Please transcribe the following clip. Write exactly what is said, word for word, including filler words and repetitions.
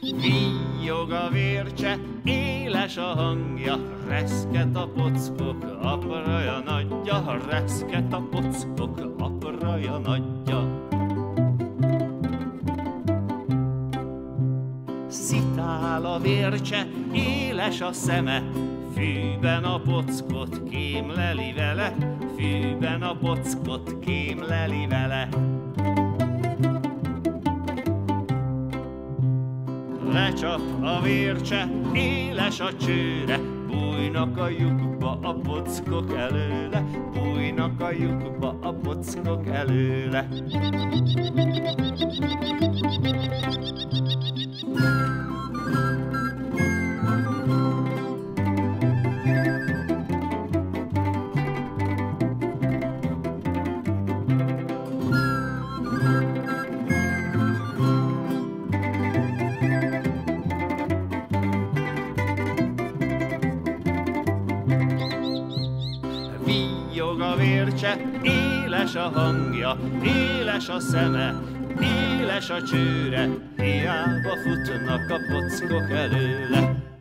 Víjog a vércse, éles a hangja, reszket a pockok, apraja nagyja, reszket a pockok, apraja nagyja. Szitál a vércse, éles a szeme, fűben a pockot kémleli vele, fűben a pockot kémleli vele. Lecsap a vércse, éles a csőre, bújnak a lyukba a pockok előle, bújnak a lyukba a pockok előle. Víjog a vércse, éles a hangja, éles a szeme, éles a csőre, hiába futnak a pockok előle.